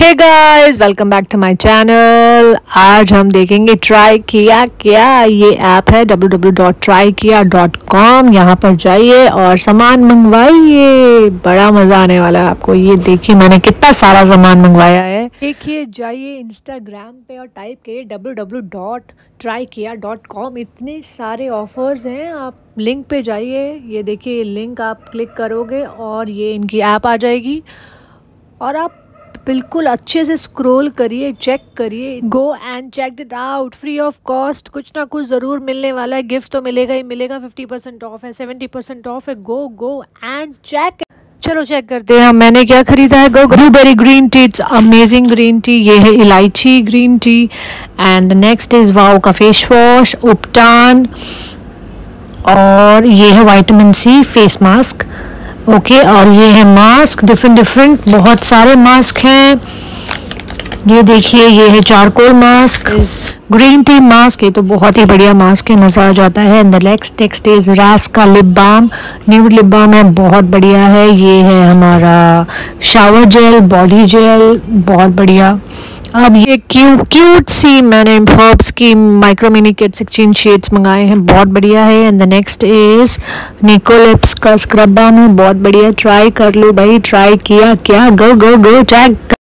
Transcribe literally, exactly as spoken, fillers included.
Hey guys, welcome back to my channel. आज हम देखेंगे ट्राई किया क्या। ये ऐप है W W W dot try किया डॉट कॉम। यहाँ पर जाइए और सामान मंगवाइए, बड़ा मज़ा आने वाला है आपको। ये देखिए मैंने कितना सारा सामान मंगवाया है। देखिए, जाइए इंस्टाग्राम पे और टाइप करिए W W W dot try किया डॉट कॉम। इतने सारे ऑफर्स हैं, आप लिंक पे जाइए। ये देखिए, लिंक आप क्लिक करोगे और ये इनकी ऐप आ जाएगी और आप बिल्कुल अच्छे से स्क्रॉल करिए, चेक करिए। Go and check it out, free of cost. कुछ ना कुछ ज़रूर मिलने वाला है, गिफ्ट तो मिलेगा ही मिलेगा। फिफ्टी परसेंट ऑफ है, सेवेंटी परसेंट ऑफ है। Go go and check. चलो चेक करते हैं मैंने क्या खरीदा है। Go blueberry green tea, it's amazing green tea. ये है इलायची green tea. And next is wow का फेस वॉश, उपटान। और ये है vitamin C face mask. Okay okay, और ये है मास्क, डिफरेंट डिफरेंट बहुत सारे मास्क हैं। ये देखिए, ये है charcoal mask, green tea mask. ये तो बहुत ही बढ़िया मास्क है, मज़ा आ जाता है। And the next text is रास का lip balm, nude lip balm है, बहुत बढ़िया है। ये है हमारा शावर जेल, बॉडी जेल, बहुत बढ़िया। अब ये क्यूट क्यूट सी मैंने हर्ब्स की micro mini kit sixteen shades मंगाए हैं, बहुत बढ़िया है। एंड द नेक्स्ट इज निकोलिप्स का स्क्रब बाम है, बहुत बढ़िया। ट्राई कर लो भाई, ट्राई किया क्या। Go go go check.